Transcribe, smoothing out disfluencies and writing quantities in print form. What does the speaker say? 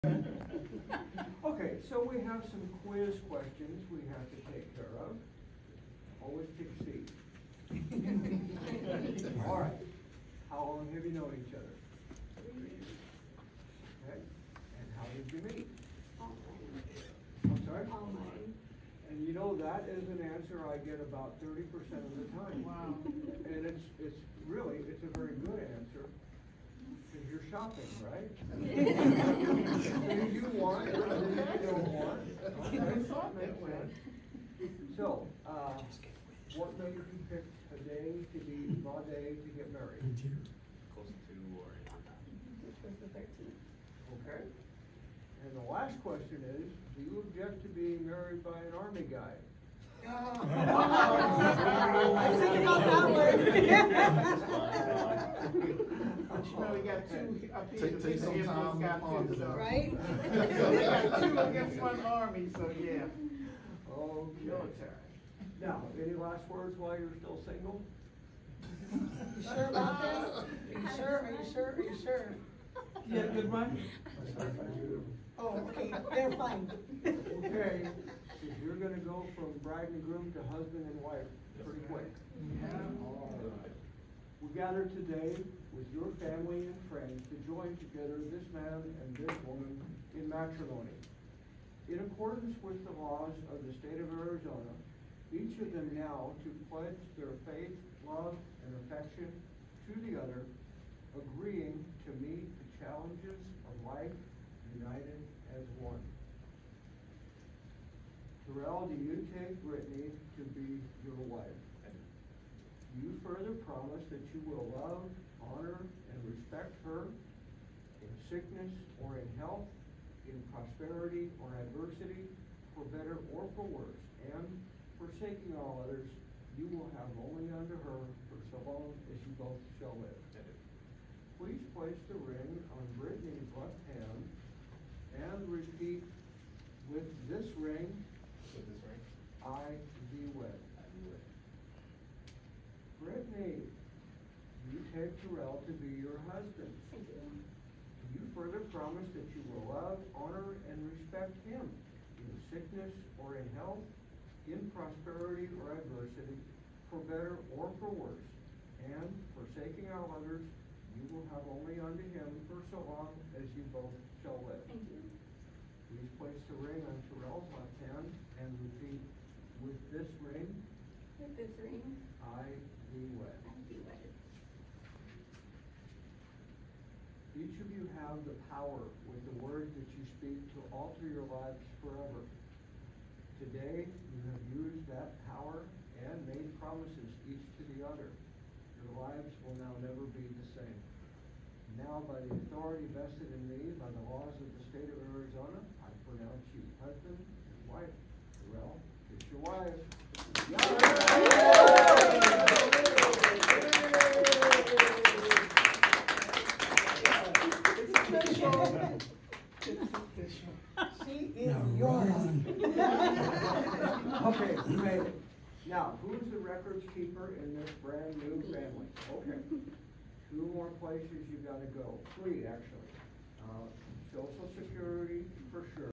Okay, so we have some quiz questions we have to take care of. Always take a seat. All right. How long have you known each other? 3 years. Okay. And how did you meet? Online. I'm sorry? Online. And you know that is an answer I get about 30% of the time. Wow. And it's a very good answer. Because you're shopping, right? You want, you don't want. Okay, that makes sense. So, what made you pick a day to be, the day to get married? Close to or Which was the 13th. Okay. And the last question is, do you object to being married by an army guy? I was thinking about that But you know, we got two up here. Take some time to ponder that. Right? We got two against one army, so yeah. Okay. Military. Now, any last words while you're still single? You sure about this? Are you sure? Are you sure? Are you sure? You had a good run? Oh, okay, they're fine. Okay, so you're gonna go from bride and groom to husband and wife pretty quick. All right. We gathered today with your family and friends to join together this man and this woman in matrimony. In accordance with the laws of the state of Arizona, each of them now to pledge their faith, love, and affection to the other, agreeing to meet the challenges of life united as one. Terrell, do you take Brittany to be your wife? Do you further promise that you will love, honor, and respect her in sickness or in health, in prosperity or adversity, for better or for worse, and forsaking all others, you will have only unto her for so long as you both shall live? Please place the ring on Brittany's left hand and repeat with this ring, with this ring. I thee wed. I do it. Brittany, you take Terrell to be your husband. Thank you. Do you further promise that you will love, honor, and respect him in sickness or in health, in prosperity or adversity, for better or for worse, and forsaking all others, you will have only unto him for so long as you both shall live? Thank you. Please place the ring on Terrell's left hand and repeat with this ring, With this ring, I thee wed. I do wedded. Each of you have the power with the words that you speak to alter your lives forever. Today, you have used that power and made promises each to the other. Your lives will now never be the same. Now, by the authority vested in me by the laws of the state of Arizona, I pronounce you husband and wife. Terrell, it's your wife. She is yours. Okay, you made it. Now, who's the records keeper in this brand new family? Okay. 2 more places you gotta go. 3, actually. Social Security, for sure.